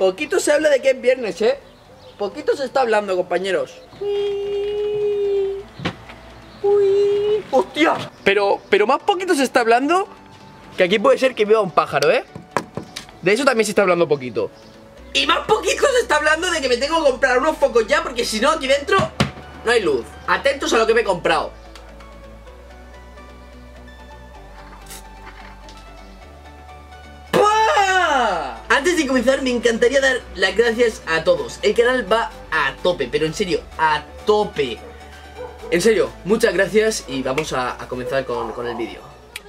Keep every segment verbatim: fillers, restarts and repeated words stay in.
poquito se habla de que es viernes, ¿eh? Poquito se está hablando, compañeros. Uy. Uy. ¡Hostia! Pero, pero más poquito se está hablando que aquí puede ser que vea un pájaro, ¿eh? De eso también se está hablando poquito. Y más poquito se está hablando de que me tengo que comprar unos focos ya, porque si no aquí dentro no hay luz. Atentos a lo que me he comprado. Antes de comenzar me encantaría dar las gracias a todos. El canal va a tope, pero en serio, a tope. En serio, muchas gracias y vamos a, a comenzar con, con el vídeo.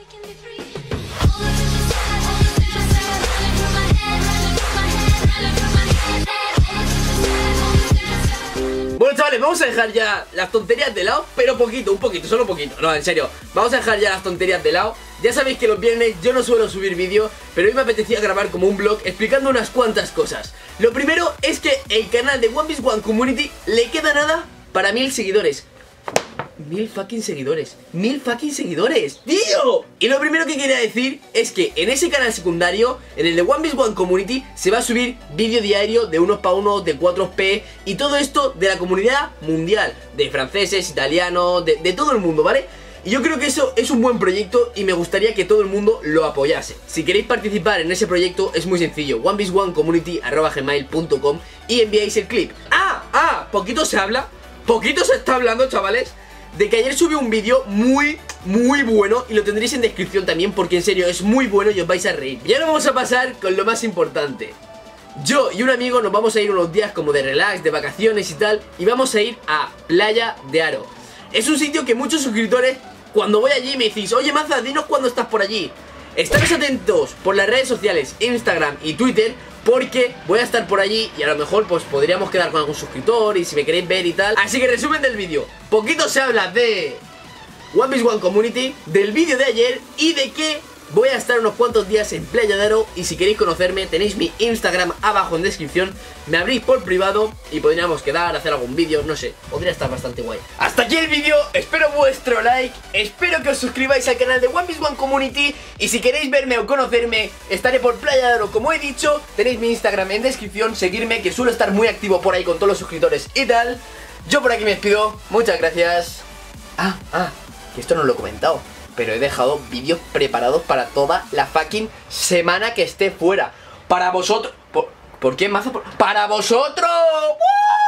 Bueno, chavales, vamos a dejar ya las tonterías de lado, pero poquito, un poquito, solo poquito. No, en serio, vamos a dejar ya las tonterías de lado. Ya sabéis que los viernes yo no suelo subir vídeo, pero hoy me apetecía grabar como un vlog explicando unas cuantas cosas. Lo primero es que el canal de One Piece One Community le queda nada para mil seguidores. Mil fucking seguidores, mil fucking seguidores, tío. Y lo primero que quería decir es que en ese canal secundario, en el de One Piece One Community, se va a subir vídeo diario de unos para unos, de cuatro P y todo esto de la comunidad mundial, de franceses, italianos, de, de todo el mundo, ¿vale? Y yo creo que eso es un buen proyecto y me gustaría que todo el mundo lo apoyase. Si queréis participar en ese proyecto es muy sencillo, one piece one community arroba gmail punto com y enviáis el clip. ¡Ah! ¡Ah! Poquito se habla, poquito se está hablando, chavales, de que ayer subí un vídeo muy, muy bueno y lo tendréis en descripción también porque en serio es muy bueno y os vais a reír. Y ahora vamos a pasar con lo más importante. Yo y un amigo nos vamos a ir unos días como de relax, de vacaciones y tal, y vamos a ir a Playa de Aro. Es un sitio que muchos suscriptores, cuando voy allí me decís, oye Maza, dinos cuándo estás por allí. Estaros atentos por las redes sociales, Instagram y Twitter, porque voy a estar por allí y a lo mejor pues podríamos quedar con algún suscriptor y si me queréis ver y tal. Así que resumen del vídeo, poquito se habla de One Piece One Community, del vídeo de ayer y de que voy a estar unos cuantos días en Playa de Aro. Y si queréis conocerme tenéis mi Instagram abajo en descripción, me abrís por privado y podríamos quedar, hacer algún vídeo, no sé, podría estar bastante guay. Hasta aquí el vídeo, espero vuestro like, espero que os suscribáis al canal de One Piece One Community. Y si queréis verme o conocerme, estaré por Playa de Aro como he dicho, tenéis mi Instagram en descripción, seguirme que suelo estar muy activo por ahí con todos los suscriptores y tal. Yo por aquí me despido, muchas gracias. Ah, ah, que esto no lo he comentado, pero he dejado vídeos preparados para toda la fucking semana que esté fuera. Para vosotros. ¿Por, ¿por qué mazo? Por, ¡Para vosotros! ¡Woo!